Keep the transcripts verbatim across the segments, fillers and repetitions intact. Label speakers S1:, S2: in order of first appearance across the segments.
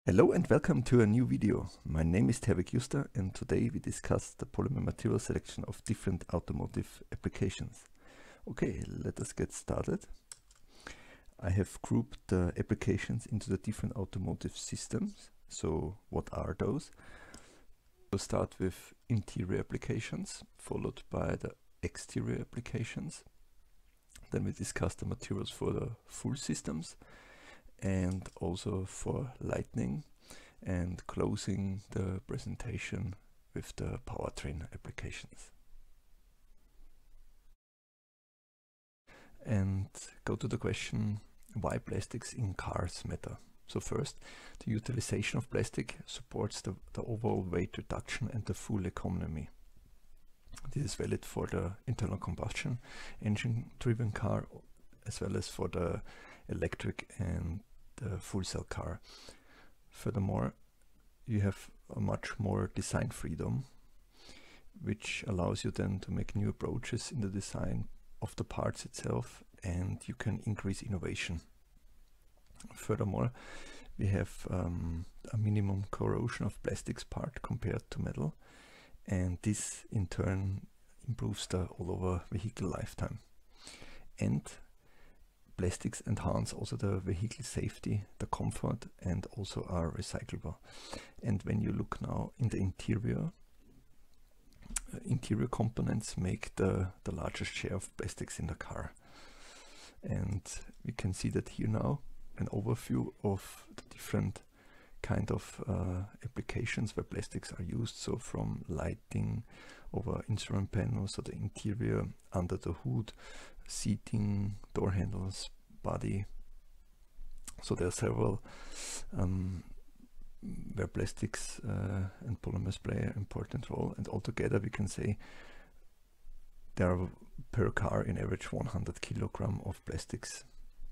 S1: Hello and welcome to a new video. My name is Tervik Juster and today we discuss the polymer material selection of different automotive applications. Okay, let us get started. I have grouped the applications into the different automotive systems. So what are those? We'll start with interior applications, followed by the exterior applications. Then we discuss the materials for the full systems and also for lighting, and closing the presentation with the powertrain applications. And go to the question, why plastics in cars matter. So first, the utilization of plastic supports the, the overall weight reduction and the fuel economy. This is valid for the internal combustion engine driven car as well as for the electric and the fuel cell car. Furthermore, you have a much more design freedom, which allows you then to make new approaches in the design of the parts itself, and you can increase innovation. Furthermore, we have um, a minimum corrosion of plastics part compared to metal, and this in turn improves the all-over vehicle lifetime. And plastics enhance also the vehicle safety, the comfort, and also are recyclable. And when you look now in the interior, uh, interior components make the, the largest share of plastics in the car. And we can see that here now, an overview of the different kind of uh, applications where plastics are used. So from lighting over instrument panels, so the interior, under the hood, seating, door handles, body. So there are several um, where plastics uh, and polymers play an important role, and altogether we can say there are per car in average one hundred kilogram of plastics.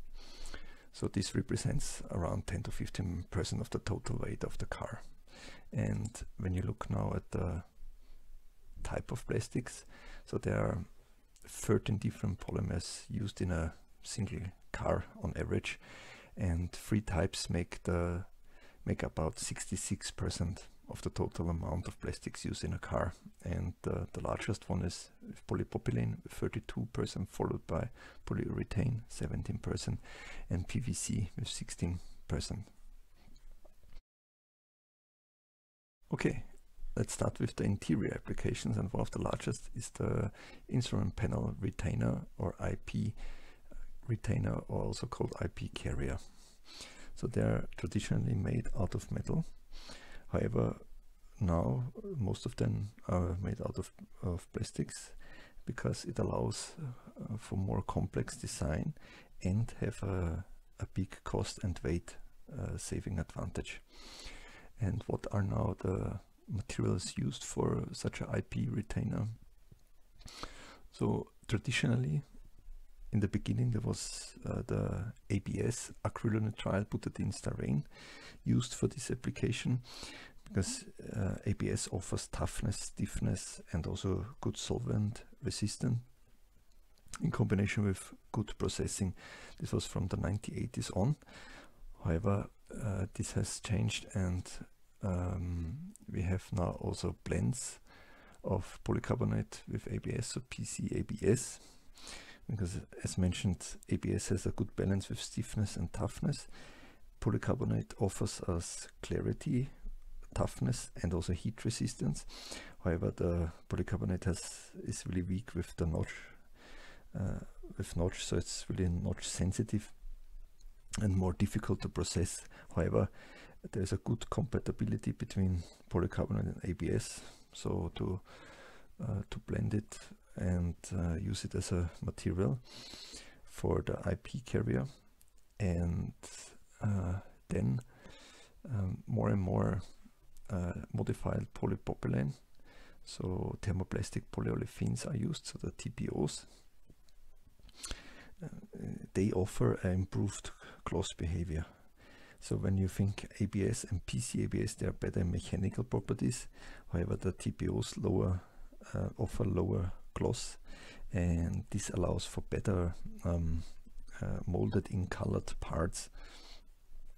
S1: So this represents around ten to fifteen percent of the total weight of the car. And when you look now at the type of plastics, so there are thirteen different polymers used in a single car on average, and three types make the make about sixty-six percent of the total amount of plastics used in a car. And uh, the largest one is polypropylene, thirty-two percent, followed by polyurethane, seventeen percent, and P V C with sixteen percent. Okay, let's start with the interior applications, and one of the largest is the instrument panel retainer, or I P retainer, or also called I P carrier. So they're traditionally made out of metal. However, now most of them are made out of, of plastics, because it allows uh, for more complex design and have a, a big cost and weight uh, saving advantage. And what are now the materials used for such an I P retainer? So traditionally, in the beginning, there was uh, the A B S, acrylonitrile butadiene styrene, used for this application, because uh, A B S offers toughness, stiffness, and also good solvent resistance in combination with good processing. This was from the nineteen eighties on. However, uh, this has changed, and um, we have now also blends of polycarbonate with A B S, so P C A B S. Because as mentioned, A B S has a good balance with stiffness and toughness. Polycarbonate offers us clarity, toughness, and also heat resistance. However, the polycarbonate has is really weak with the notch, uh, with notch, so it's really notch sensitive and more difficult to process. However, there's a good compatibility between polycarbonate and A B S, so to uh, to blend it and uh, use it as a material for the I P carrier. And uh, then um, more and more uh, modified polypropylene, so thermoplastic polyolefins are used, so the T P Os. Uh, they offer an improved gloss behavior. So when you think A B S and P C A B S, they are better in mechanical properties. However, the T P Os lower uh, offer lower gloss, and this allows for better um, uh, molded in colored parts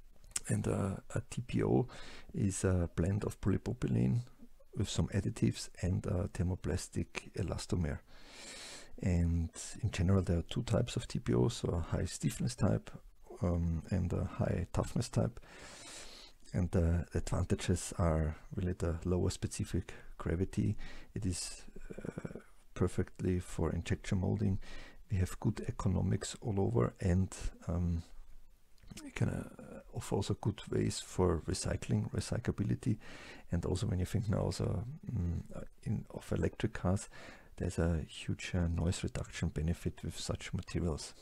S1: And uh, a T P O is a blend of polypropylene with some additives and a thermoplastic elastomer. And in general there are two types of T P Os, so a high stiffness type um, and a high toughness type. And the advantages are really the lower specific gravity. It is uh, perfectly for injection molding. We have good economics all over, and um, we can uh, offer also good ways for recycling, recyclability. And also when you think now also um, in of electric cars, there's a huge uh, noise reduction benefit with such materials.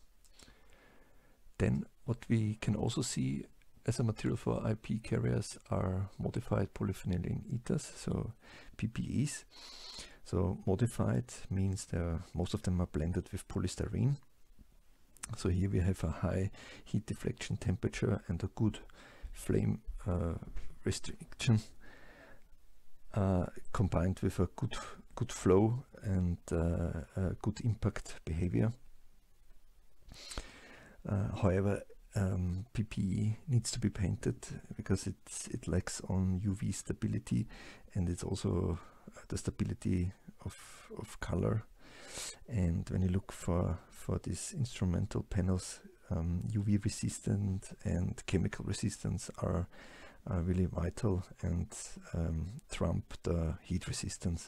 S1: Then what we can also see as a material for I P carriers are modified polyphenylene ethers, so P P Es. So modified means they're, most of them are blended with polystyrene. So here we have a high heat deflection temperature and a good flame uh, restriction uh, combined with a good good flow and uh, a good impact behavior. Uh, however, um, P P E needs to be painted because it's, it lacks on U V stability, and it's also uh, the stability of, of color. And when you look for, for these instrumental panels, um, U V resistant and chemical resistance are, are really vital and um, trump the heat resistance.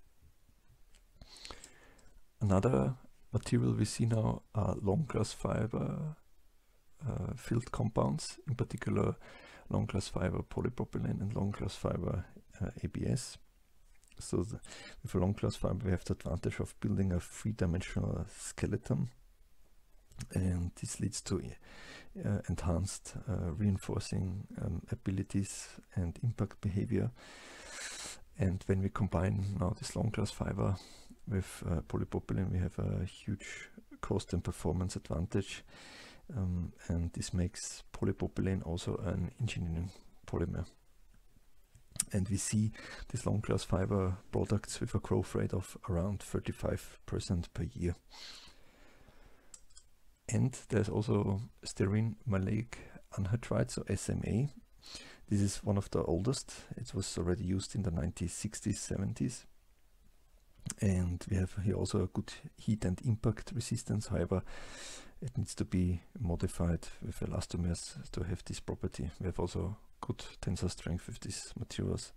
S1: Another material we see now are long glass fiber uh, filled compounds, in particular long glass fiber polypropylene and long glass fiber uh, A B S. So the, with a long glass fiber we have the advantage of building a three-dimensional skeleton, and this leads to uh, enhanced uh, reinforcing um, abilities and impact behavior. And when we combine now this long glass fiber with uh, polypropylene, we have a huge cost and performance advantage, um, and this makes polypropylene also an engineering polymer. And we see these long glass fiber products with a growth rate of around thirty-five percent per year. And there's also styrene maleic anhydride, so S M A. This is one of the oldest. It was already used in the nineteen sixties, seventies. And we have here also a good heat and impact resistance. However, it needs to be modified with elastomers to have this property. We have also good tensile strength with these materials.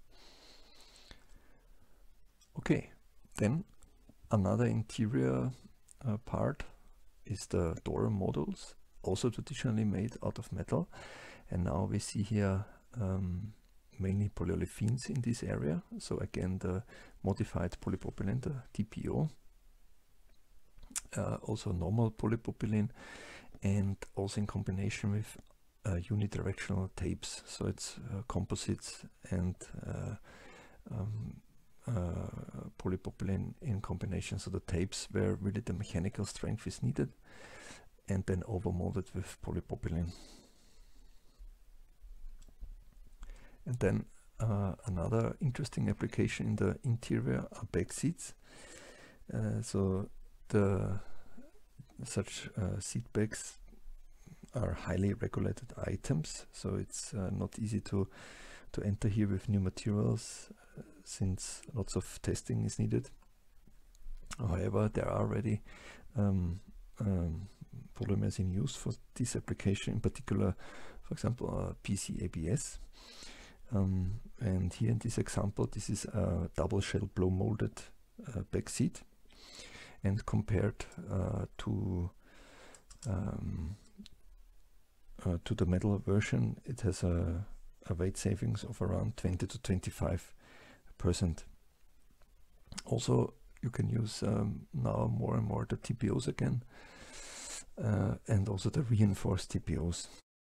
S1: Okay, then another interior uh, part is the door modules, also traditionally made out of metal. And now we see here um, mainly polyolefins in this area. So again, the modified polypropylene, the T P O, uh, also normal polypropylene, and also in combination with uh, unidirectional tapes. So it's uh, composites and uh, um, uh, polypropylene in combination. So the tapes where really the mechanical strength is needed, and then overmolded with polypropylene. And then uh, another interesting application in the interior are back seats. Uh, so the such uh, seat backs are highly regulated items, so it's uh, not easy to to enter here with new materials uh, since lots of testing is needed. However, there are already um, um, polymers in use for this application, in particular, for example, uh, P C A B S. Um, and here in this example, this is a double shell blow molded uh, back seat, and compared uh, to um, uh, to the metal version, it has a, a weight savings of around twenty to twenty-five percent. Also, you can use um, now more and more the T P Os again, uh, and also the reinforced T P Os.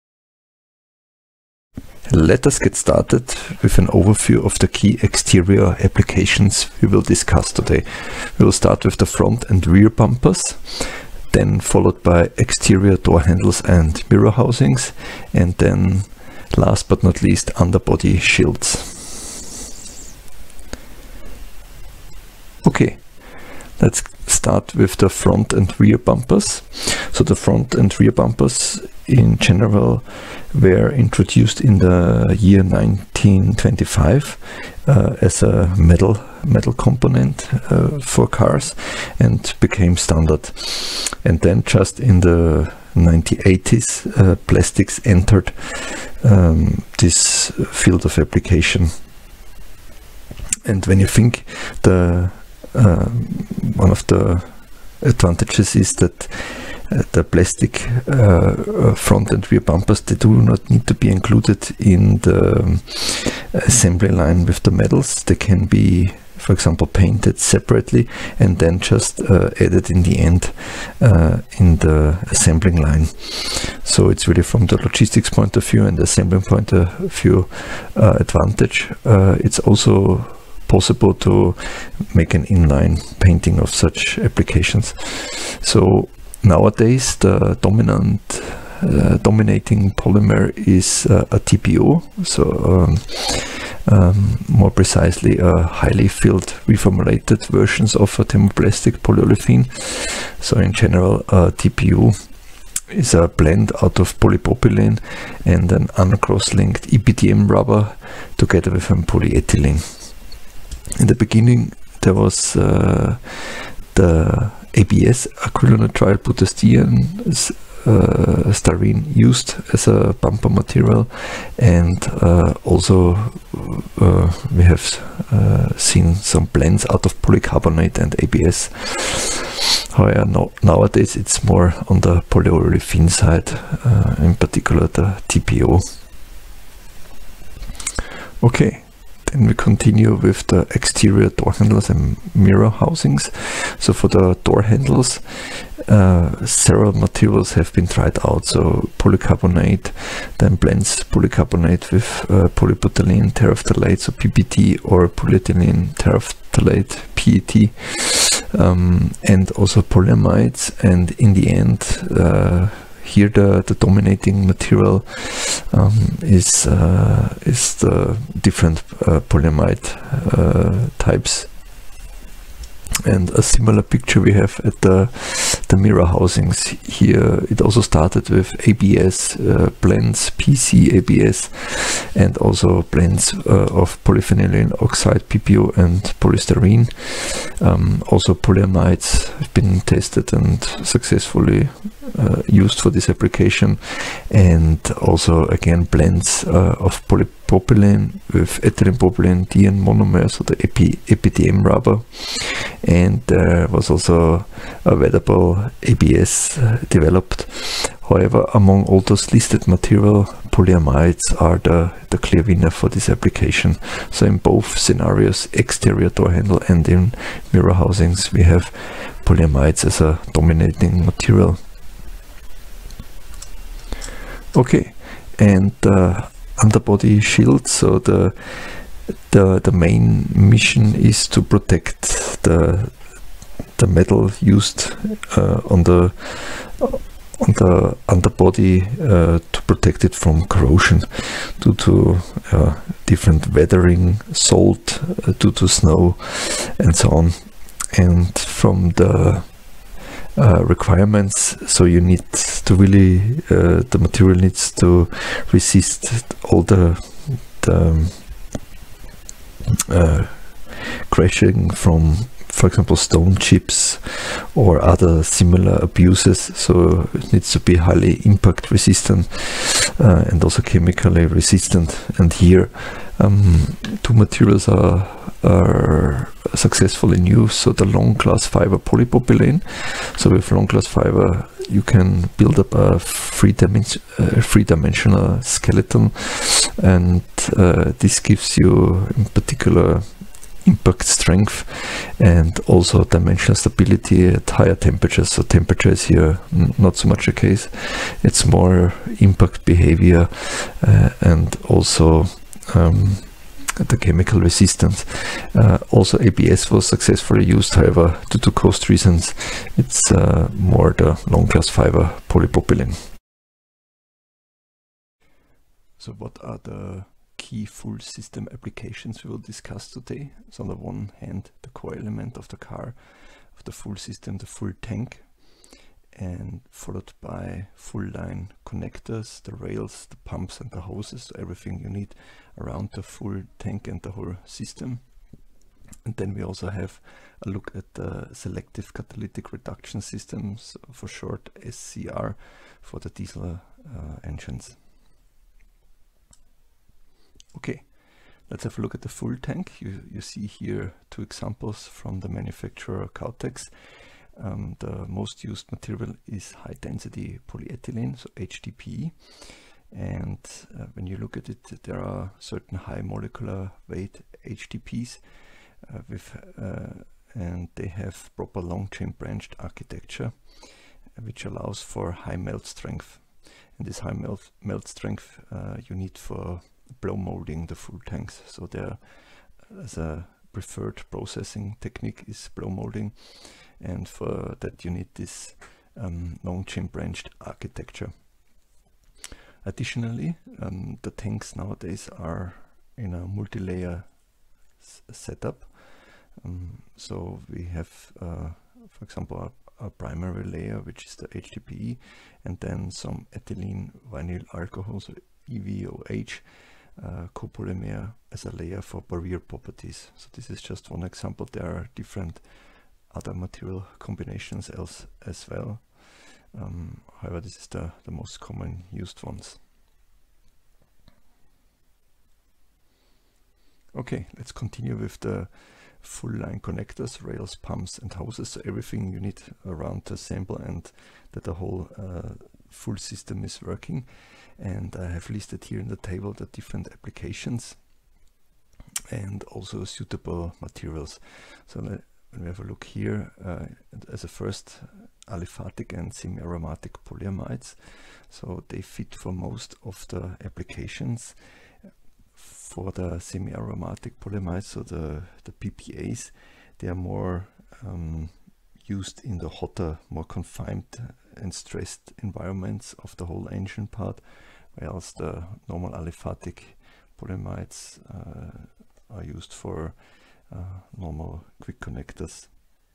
S1: Let us get started with an overview of the key exterior applications we will discuss today. We will start with the front and rear bumpers, then followed by exterior door handles and mirror housings, and then last but not least underbody shields. Okay, let's start with the front and rear bumpers. So the front and rear bumpers in general were introduced in the year nineteen twenty-five uh, as a metal metal component uh, for cars and became standard. And then just in the nineteen eighties, uh, plastics entered um, this field of application. And when you think the uh, one of the advantages is that uh, the plastic uh, front and rear bumpers, they do not need to be included in the um, assembly line with the metals. They can be, for example, painted separately and then just uh, added in the end uh, in the assembling line. So it's really from the logistics point of view and the assembling point of view uh, advantage. Uh, it's also possible to make an inline painting of such applications. So nowadays the dominant uh, dominating polymer is uh, a T P O, so um, um, more precisely a highly filled reformulated versions of a thermoplastic polyolefin. So in general a T P O is a blend out of polypropylene and an uncross-linked E P D M rubber together with a polyethylene. In the beginning there was uh, the A B S, acrylonitrile butadiene uh, styrene, used as a bumper material, and uh, also uh, we have uh, seen some blends out of polycarbonate and A B S. However, no, nowadays it's more on the polyolefin side, uh, in particular the T P O. Okay. And we continue with the exterior door handles and mirror housings. So for the door handles, uh, several materials have been tried out. So polycarbonate, then blends polycarbonate with uh, polybutylene terephthalate, so P B T, or polyethylene terephthalate, P E T, um, and also polyamides. And in the end, uh, here the, the dominating material um, is uh, is the different uh, polyamide uh, types. And a similar picture we have at the, the mirror housings. Here it also started with A B S, uh, blends P C A B S, and also blends uh, of polyphenylene oxide P P O and polystyrene. Um, also polyamides have been tested and successfully uh, used for this application, and also again blends uh, of polypropylene with ethylene propylene D N monomer, so the E P D M rubber. And there uh, was also a weathable A B S uh, developed. However, among all those listed material, polyamides are the, the clear winner for this application. So in both scenarios, exterior door handle and in mirror housings, we have polyamides as a dominating material. Okay, and uh, underbody shield, so the The, the main mission is to protect the the metal used uh, on the on the underbody uh, to protect it from corrosion due to uh, different weathering, salt, uh, due to snow, and so on. And from the uh, requirements, so you need to really uh, the material needs to resist all the the Uh, crashing from, for example, stone chips or other similar abuses. So it needs to be highly impact resistant uh, and also chemically resistant. And here um, two materials are, are successful in use. So the long glass fiber polypropylene. So with long glass fiber you can build up a three dimension, uh, three-dimensional skeleton, and uh, this gives you in particular impact strength and also dimensional stability at higher temperatures. So temperature is here not so much a case, it's more impact behavior uh, and also um, the chemical resistance. Uh, also A B S was successfully used, however due to cost reasons it's uh, more the long glass fiber polypropylene. So what are the key full system applications we will discuss today? So on the one hand, the core element of the car, of the full system, the full tank, and followed by full line connectors, the rails, the pumps and the hoses, so everything you need around the full tank and the whole system. And then we also have a look at the selective catalytic reduction systems, for short S C R, for the diesel uh, engines. Okay, let's have a look at the full tank. You, you see here two examples from the manufacturer Kautex. Um, the most used material is high density polyethylene, so H D P E. And uh, when you look at it, there are certain high molecular weight H D Ps uh, with, uh, and they have proper long chain branched architecture, which allows for high melt strength. And this high melt, melt strength uh, you need for blow molding the full tanks. So there, as a preferred processing technique, is blow molding, and for that you need this um, long chain branched architecture. Additionally, um, the tanks nowadays are in a multi-layer setup. Um, so we have, uh, for example, a, a primary layer, which is the H D P E, and then some ethylene vinyl alcohol, so E V O H, uh, copolymer as a layer for barrier properties. So this is just one example. There are different other material combinations else as well. Um, however, this is the, the most common used ones. Okay, let's continue with the full line connectors, rails, pumps and hoses. So everything you need around to assemble and that the whole uh, full system is working. And I have listed here in the table the different applications and also suitable materials. So when we have a look here, uh, as a first, aliphatic and semi-aromatic polyamides. So they fit for most of the applications. For the semi-aromatic polyamides, so the, the P P As, they are more um, used in the hotter, more confined and stressed environments of the whole engine part, whereas the normal aliphatic polyamides uh, are used for uh, normal quick connectors.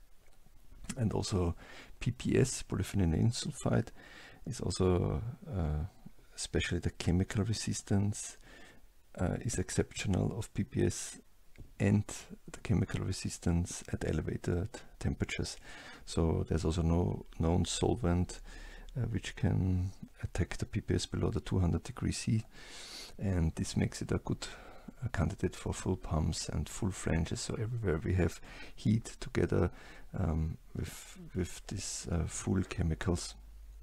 S1: And also P P S, polyphenylene sulfide, is also, uh, especially the chemical resistance uh, is exceptional of P P S and the chemical resistance at elevated temperatures. So there's also no known solvent uh, which can attack the P P S below the two hundred degrees C, and this makes it a good uh, candidate for full pumps and full flanges. So everywhere we have heat together um, with with these uh, full chemicals.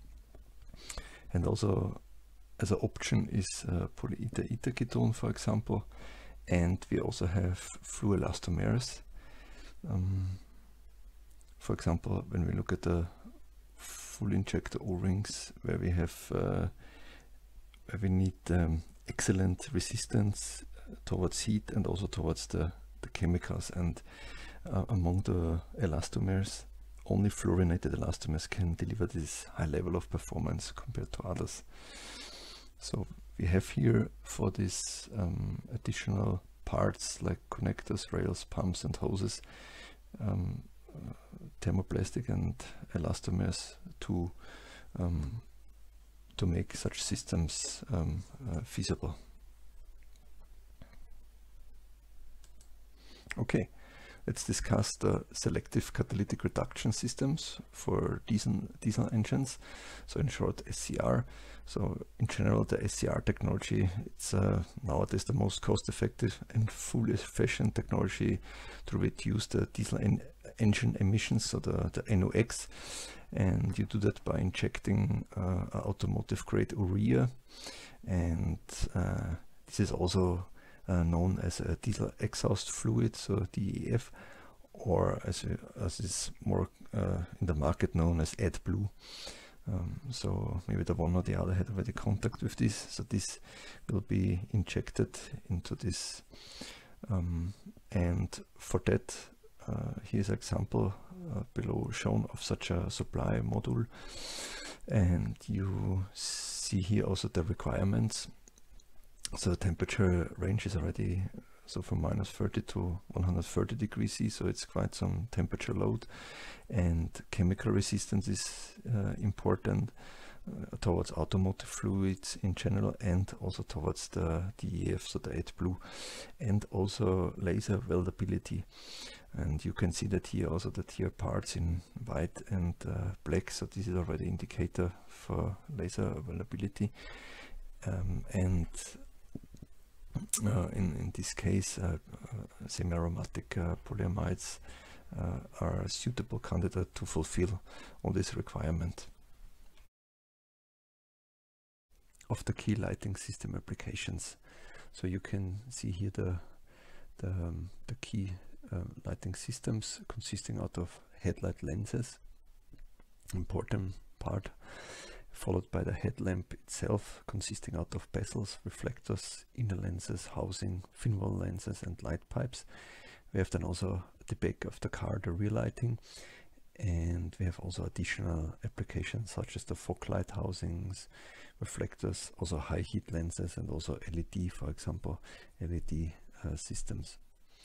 S1: And also as an option is uh, polyether ether ketone, for example. And we also have fluelastomers. Um, for example, when we look at the full injector O-rings, where we have uh, where we need um, excellent resistance towards heat and also towards the, the chemicals. And uh, among the elastomers, only fluorinated elastomers can deliver this high level of performance compared to others. So we have here for these um, additional parts like connectors, rails, pumps and hoses, um, uh, thermoplastic and elastomers to um, to make such systems um, uh, feasible. Okay, let's discuss the selective catalytic reduction systems for diesel, diesel engines. So in short, S C R. So in general, the S C R technology, it's uh, nowadays the most cost-effective and fully efficient technology to reduce the diesel en engine emissions, so the, the N O X. And you do that by injecting uh, automotive-grade urea. And uh, this is also uh, known as a diesel exhaust fluid, so D E F, or as, as is more uh, in the market known as AdBlue. Um, so maybe the one or the other had already contact with this. So this will be injected into this. Um, and for that, uh, here's an example uh, below shown of such a supply module. And you see here also the requirements. So the temperature range is already so from minus thirty to one hundred thirty degrees C, so it's quite some temperature load. And chemical resistance is uh, important uh, towards automotive fluids in general, and also towards the D E F, so the AdBlue, and also laser weldability. And you can see that here also that here parts in white and uh, black, so this is already indicator for laser weldability. Um, and uh, in, in this case, uh, uh, semi-aromatic uh, polyamides uh, are a suitable candidate to fulfill all these requirements. Of the key lighting system applications. So you can see here the the, um, the key uh, lighting systems consisting out of headlight lenses, important part, followed by the headlamp itself consisting out of bezels, reflectors, inner lenses, housing, thin wall lenses and light pipes. We have then also at the back of the car the rear lighting, and we have also additional applications such as the fog light housings, reflectors, also high heat lenses, and also L E D, for example, L E D uh, systems.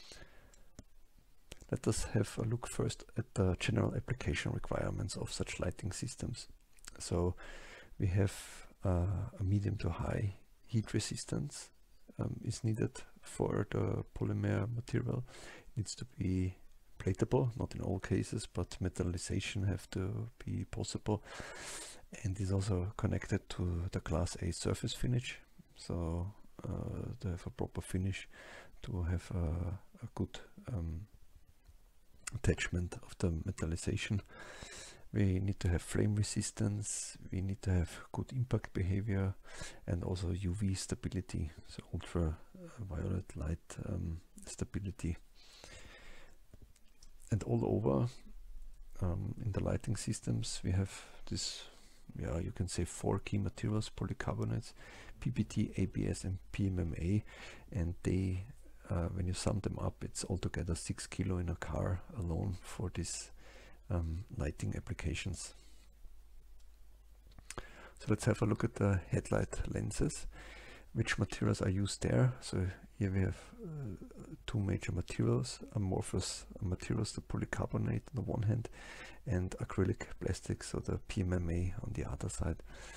S1: Let us have a look first at the general application requirements of such lighting systems. So we have uh, a medium to high heat resistance um, is needed for the polymer material. It needs to be platable, not in all cases, but metallization have to be possible, and is also connected to the class A surface finish, so uh, to have a proper finish, to have a, a good um, attachment of the metallization. We need to have flame resistance, we need to have good impact behavior, and also U V stability, so ultraviolet light um, stability. And all over um, in the lighting systems we have this, yeah, you can say four key materials: polycarbonates, P P T, A B S and P M M A, and they, uh, when you sum them up, it's altogether six kilo in a car alone for these um, lighting applications. So let's have a look at the headlight lenses. Which materials are used there? So here we have uh, two major materials: amorphous materials, the polycarbonate on the one hand, and acrylic plastics, so the P M M A on the other side.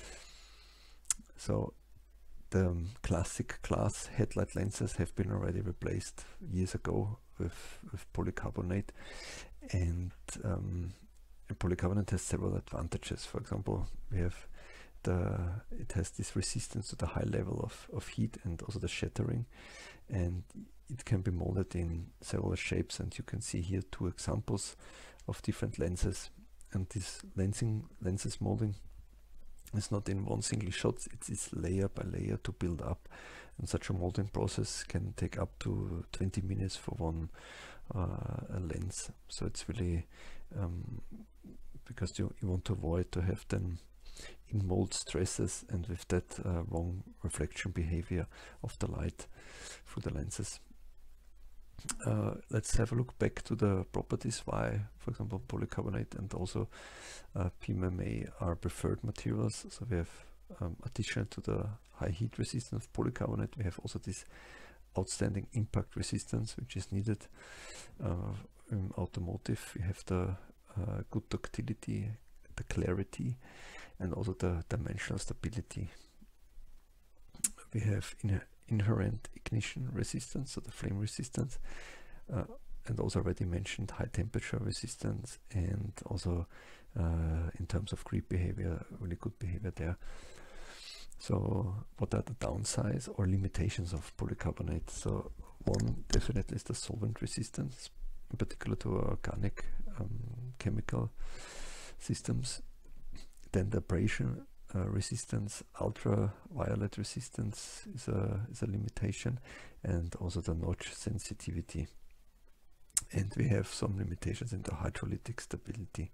S1: So the um, classic class headlight lenses have been already replaced years ago with, with polycarbonate, and um, polycarbonate has several advantages. For example, we have The, it has this resistance to the high level of, of heat and also the shattering, and it can be molded in several shapes, and you can see here two examples of different lenses. And this lensing lenses molding is not in one single shot, it is layer by layer to build up, and such a molding process can take up to twenty minutes for one uh, a lens. So it's really um, because you, you want to avoid to have then in mold stresses, and with that uh, wrong reflection behavior of the light through the lenses. Uh, let's have a look back to the properties why, for example, polycarbonate and also uh, P M M A are preferred materials. So we have um, additional to the high heat resistance of polycarbonate, we have also this outstanding impact resistance which is needed uh, in automotive. We have the uh, good ductility, the clarity, and also the dimensional stability. We have in inherent ignition resistance, so the flame resistance, uh, and also already mentioned high temperature resistance, and also uh, in terms of creep behavior, really good behavior there. So what are the downsides or limitations of polycarbonate? So one definitely is the solvent resistance, in particular to organic um, chemical systems. Then the abrasion uh, resistance, ultraviolet resistance is a, is a limitation, and also the notch sensitivity. And we have some limitations in the hydrolytic stability.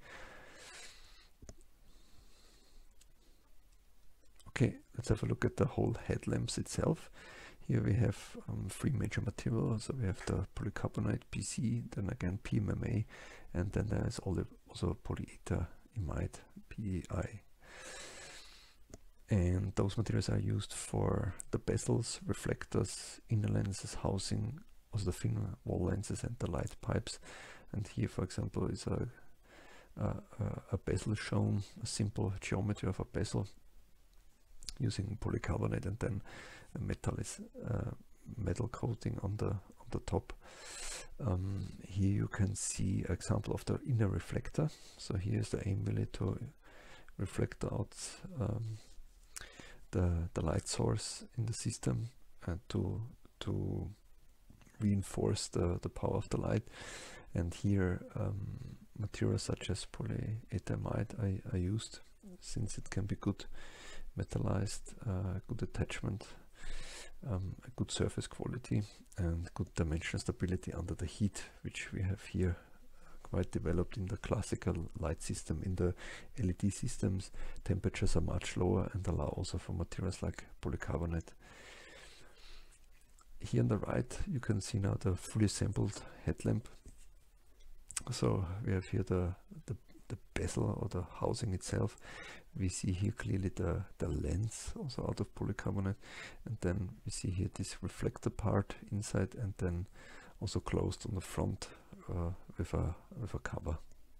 S1: Okay, let's have a look at the whole headlamps itself. Here we have um, three major materials. So we have the polycarbonate, P C, then again P M M A, and then there is also polyether imide, P E I. And those materials are used for the bezels, reflectors, inner lenses, housing, also the thin wall lenses and the light pipes. And here, for example, is a, a, a bezel shown, a simple geometry of a bezel using polycarbonate and then a metal, is, uh, metal coating on the on the top. Um, here you can see an example of the inner reflector. So here is the aim really to reflect out um, the the light source in the system and to to reinforce the the power of the light. And here um, materials such as polyethamide are, are used, since it can be good metallized, uh, good attachment, um, a good surface quality and good dimensional stability under the heat, which we have here quite developed in the classical light system. In the L E D systems, temperatures are much lower and allow also for materials like polycarbonate. Here on the right you can see now the fully assembled headlamp. So we have here the, the, the bezel or the housing itself. We see here clearly the, the lens also out of polycarbonate, and then we see here this reflector part inside and then also closed on the front uh, with, a, with a cover.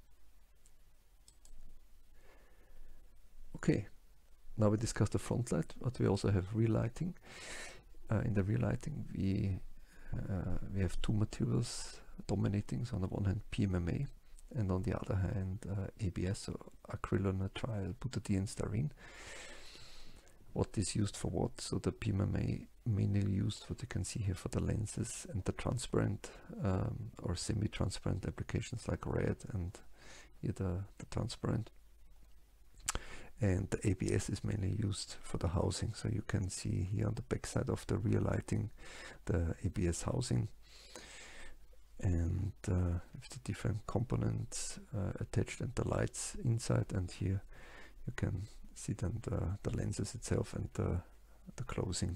S1: Okay, now we discussed the front light, but we also have rear lighting. Uh, in the rear lighting we, uh, we have two materials dominating. So on the one hand P M M A and on the other hand uh, A B S, so acrylonitrile butadiene styrene. What is used for what? So the P M M A mainly used, what you can see here, for the lenses and the transparent um, or semi-transparent applications like red, and here the, the transparent. And the A B S is mainly used for the housing. So you can see here on the back side of the rear lighting the A B S housing, and uh, with the different components uh, attached and the lights inside. And here you can see then the, the lenses itself and the, the closing.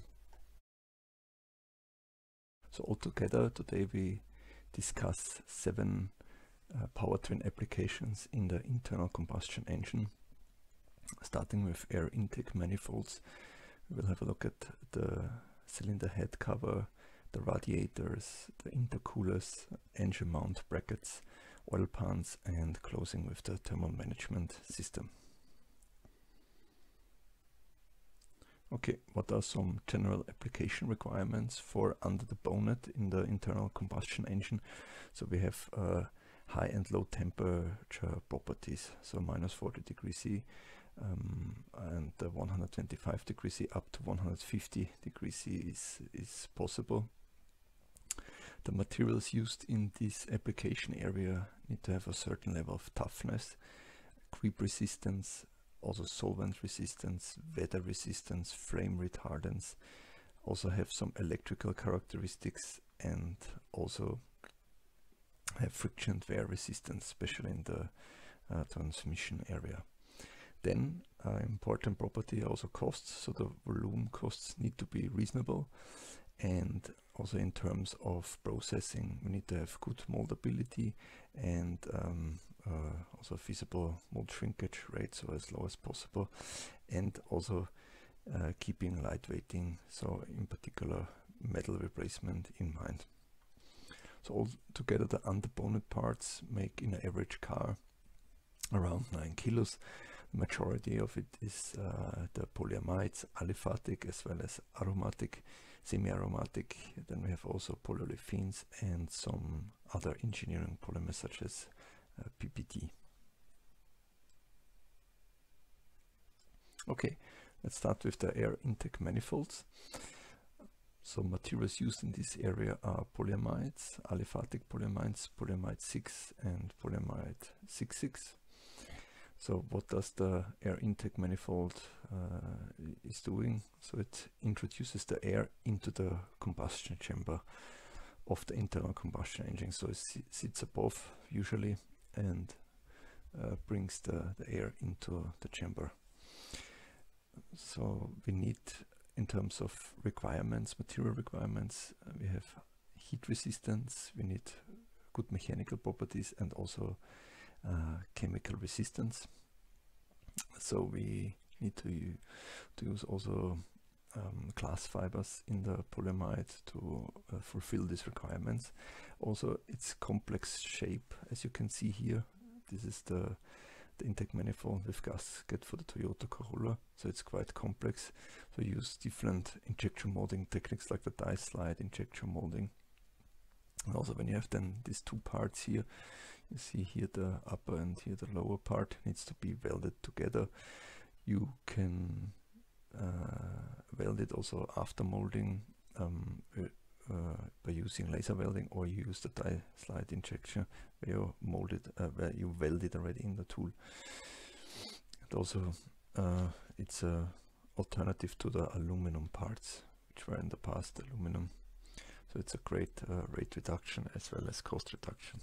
S1: So altogether today we discuss seven uh, powertrain applications in the internal combustion engine. Starting with air intake manifolds, we'll have a look at the cylinder head cover, the radiators, the intercoolers, engine mount brackets, oil pans, and closing with the thermal management system. Okay, what are some general application requirements for under the bonnet in the internal combustion engine? So we have uh, high and low temperature properties, so minus forty degrees C um, and uh, one hundred twenty-five degrees C up to one hundred fifty degrees C is, is possible. The materials used in this application area need to have a certain level of toughness, creep resistance, also solvent resistance, weather resistance, flame retardance, also have some electrical characteristics, and also have friction and wear resistance, especially in the uh, transmission area. Then uh, important property also costs, so the volume costs need to be reasonable, and also in terms of processing we need to have good moldability and um, uh, also feasible mold shrinkage rate, so as low as possible, and also uh, keeping lightweighting, so in particular metal replacement, in mind. So all together the underbonnet parts make in an average car around nine kilos. The majority of it is uh, the polyamides, aliphatic as well as aromatic, semi-aromatic. Then we have also polyolefins and some other engineering polymers such as uh, P P T. Okay, let's start with the air intake manifolds. So materials used in this area are polyamides, aliphatic polyamides, polyamide six and polyamide six six. So what does the air intake manifold uh, is doing? So it introduces the air into the combustion chamber of the internal combustion engine. So it sits above usually and uh, brings the, the air into the chamber. So we need, in terms of requirements, material requirements, uh, we have heat resistance, we need good mechanical properties, and also uh, chemical resistance. So we need to, to use also um, glass fibers in the polyamide to uh, fulfill these requirements. Also, its complex shape, as you can see here, this is the the intake manifold with gasket for the Toyota Corolla, so it's quite complex. So you use different injection molding techniques like the die slide injection molding. And also when you have then these two parts here, you see here the upper and here the lower part needs to be welded together. You can uh, weld it also after molding um, uh, by using laser welding, or you use the die slide injection where you mold it, uh, where you weld it already in the tool. And also uh, it's a alternative to the aluminum parts, which were in the past aluminum. So it's a great uh, rate reduction as well as cost reduction.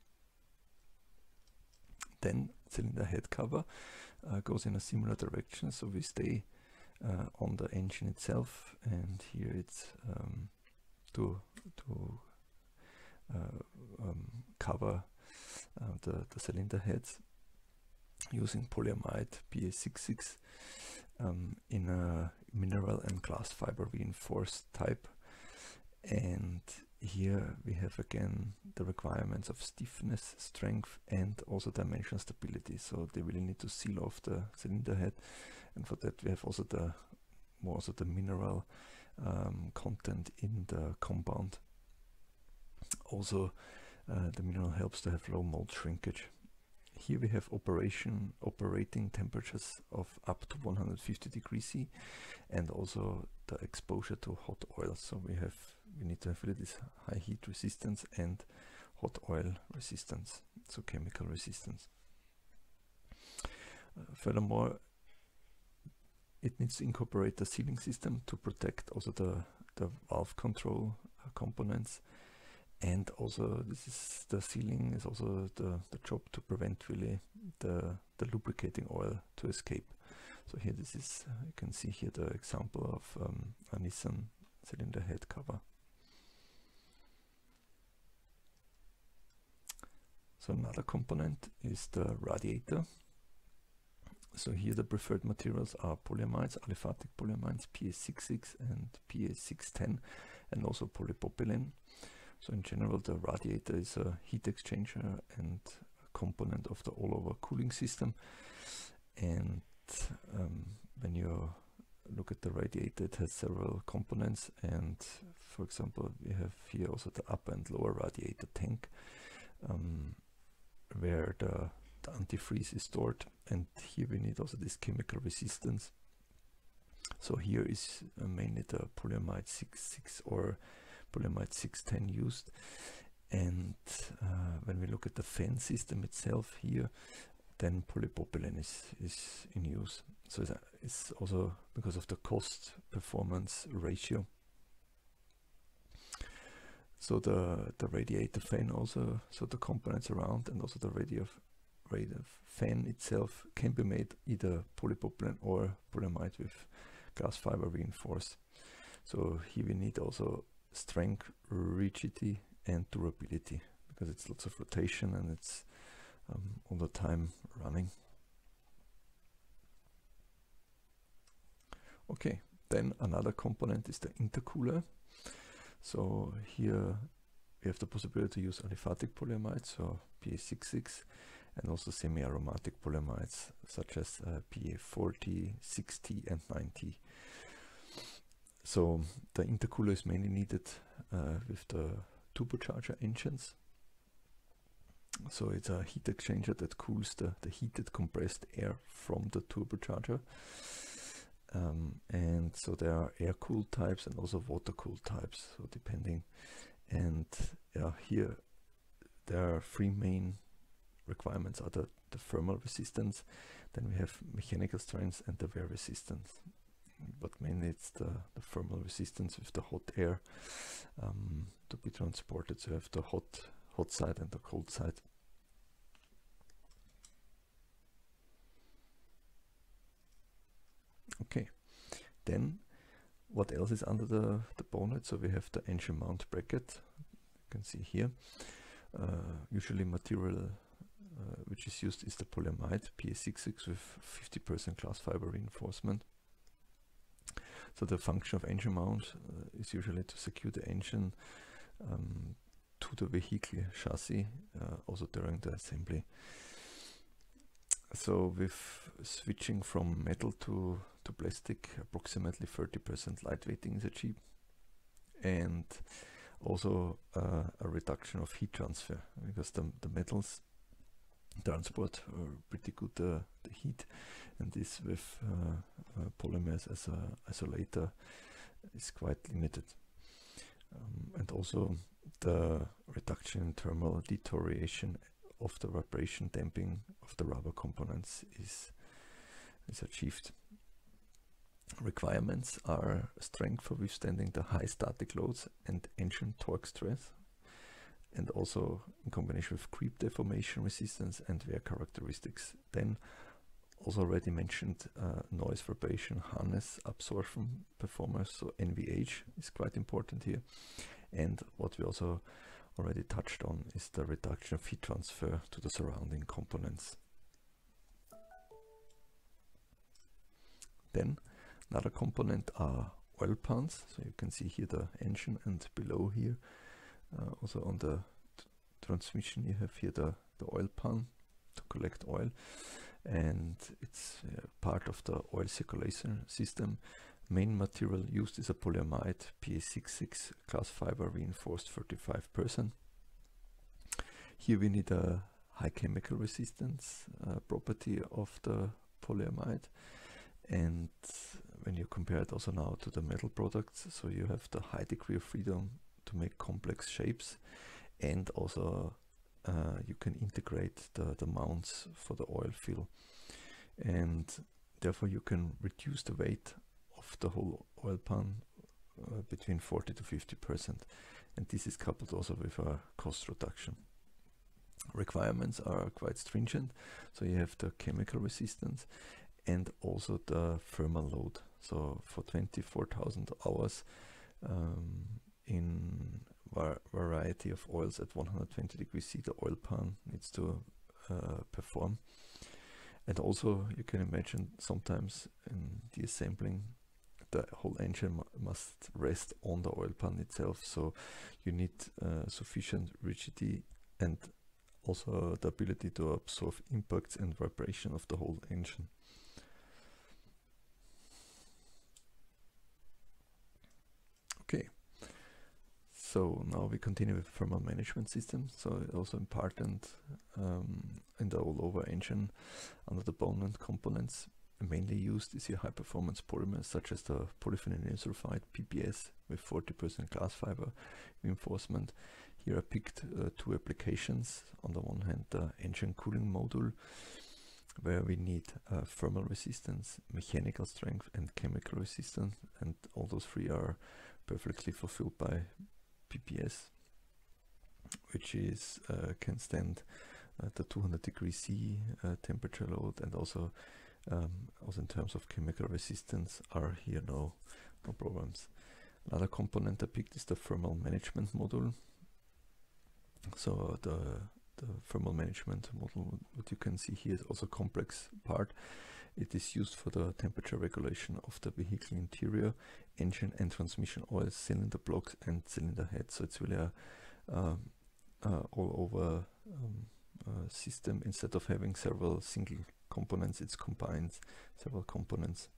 S1: Then cylinder head cover uh, goes in a similar direction, so we stay uh, on the engine itself, and here it's um, to to uh, um, cover uh, the, the cylinder heads using polyamide P A sixty-six um, in a mineral and glass fiber reinforced type. And here we have again the requirements of stiffness, strength, and also dimensional stability. So they really need to seal off the cylinder head, and for that we have also the more also the mineral um, content in the compound. Also uh, the mineral helps to have low mold shrinkage. Here we have operation operating temperatures of up to one hundred fifty degrees C, and also the exposure to hot oil. So we have we need to have really this high heat resistance and hot oil resistance, so chemical resistance. Uh, furthermore, it needs to incorporate the sealing system to protect also the the valve control uh, components. And also this is the sealing is also the, the job to prevent really the, the lubricating oil to escape. So here this is, uh, you can see here the example of um, a Nissan cylinder head cover. So another component is the radiator. So here the preferred materials are polyamides, aliphatic polyamides, P A sixty-six and P A six ten, and also polypropylene. So in general, the radiator is a heat exchanger and a component of the all-over cooling system. And um, when you look at the radiator, it has several components. And for example, we have here also the upper and lower radiator tank, um, where the, the antifreeze is stored. And here we need also this chemical resistance. So here is uh, mainly the polyamide sixty-six or polyamide six ten used. And uh, when we look at the fan system itself here, then polypropylene is, is in use. So it's, it's also because of the cost performance ratio. So the, the radiator fan also, so the components around and also the radiator radiator fan itself can be made either polypropylene or polyamide with glass fiber reinforced. So here we need also strength, rigidity, and durability, because it's lots of rotation and it's um, all the time running. Okay, then another component is the intercooler. So here we have the possibility to use aliphatic polyamides, so P A sixty-six, and also semi-aromatic polyamides such as uh, P A forty, sixty, and ninety. So the intercooler is mainly needed uh, with the turbocharger engines. So it's a heat exchanger that cools the, the heated compressed air from the turbocharger. Um, and so there are air-cooled types and also water-cooled types, so depending. And yeah, here there are three main requirements: are the, the thermal resistance, then we have mechanical strength and the wear resistance. But mainly it's the, the thermal resistance with the hot air um, to be transported. So you have the hot hot side and the cold side. Okay, then what else is under the, the bonnet? So we have the engine mount bracket, you can see here. Uh, usually material uh, which is used is the polyamide P A sixty-six with fifty percent glass fiber reinforcement. So the function of engine mount uh, is usually to secure the engine um, to the vehicle chassis, uh, also during the assembly. So with switching from metal to, to plastic, approximately thirty percent lightweighting is achieved, and also uh, a reduction of heat transfer, because the, the metals transport uh, pretty good uh, the heat, and this with uh, uh, polymers as a isolator is quite limited. Um, and also the reduction in thermal deterioration of the vibration damping of the rubber components is, is achieved. Requirements are strength for withstanding the high static loads and engine torque stress, and also in combination with creep deformation resistance and wear characteristics. Then also already mentioned uh, noise vibration harness absorption performance, so N V H is quite important here. And what we also already touched on is the reduction of heat transfer to the surrounding components. Then another component are oil pans. So you can see here the engine, and below here uh, also on the transmission you have here the, the oil pan to collect oil, and it's uh, part of the oil circulation system. Main material used is a polyamide P A sixty-six glass fiber reinforced thirty-five percent. Here we need a high chemical resistance uh, property of the polyamide, and when you compare it also now to the metal products, so you have the high degree of freedom to make complex shapes, and also uh, you can integrate the, the mounts for the oil fill, and therefore you can reduce the weight of the whole oil pan uh, between forty to fifty percent, and this is coupled also with a cost reduction. Requirements are quite stringent, so you have the chemical resistance and also the thermal load. So for twenty-four thousand hours um, in var variety of oils at one hundred twenty degrees C, the oil pan needs to uh, perform. And also you can imagine sometimes in the assembling the whole engine must rest on the oil pan itself, so you need uh, sufficient rigidity and also the ability to absorb impacts and vibration of the whole engine. Okay, so now we continue with thermal management system. So also important um, in the all-over engine under the bonnet components. Mainly used is your high-performance polymers such as the polyphenylene sulfide P P S with forty percent glass fiber reinforcement. Here I picked uh, two applications. On the one hand, the engine cooling module, where we need uh, thermal resistance, mechanical strength, and chemical resistance, and all those three are perfectly fulfilled by P P S, which is uh, can stand uh, the two hundred degrees C uh, temperature load, and also Um, also in terms of chemical resistance are here no, no problems. Another component I picked is the thermal management module. So the, the thermal management module, what you can see here, is also a complex part. It is used for the temperature regulation of the vehicle interior, engine and transmission oil, cylinder blocks and cylinder heads. So it's really a um, uh, all over um, uh, system. Instead of having several single components, it combines several components,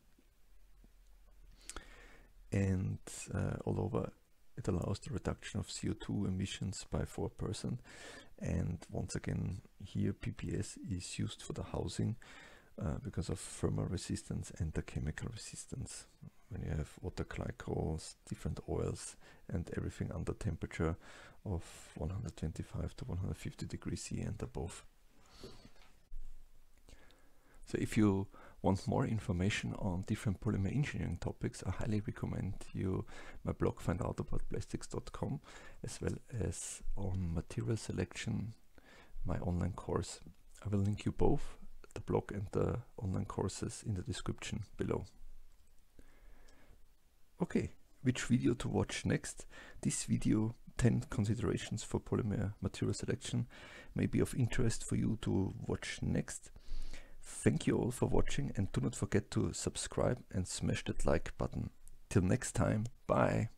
S1: and uh, all over it allows the reduction of C O two emissions by four percent. And once again here P P S is used for the housing uh, because of thermal resistance and the chemical resistance. When you have water glycols, different oils, and everything under temperature of one hundred twenty-five to one hundred fifty degrees C and above. So if you want more information on different polymer engineering topics, I highly recommend you my blog find out about plastics dot com, as well as on material selection, my online course. I will link you both, the blog and the online courses, in the description below. Okay, which video to watch next? This video, ten considerations for polymer material selection, may be of interest for you to watch next. Thank you all for watching, and do not forget to subscribe and smash that like button. Till next time, bye.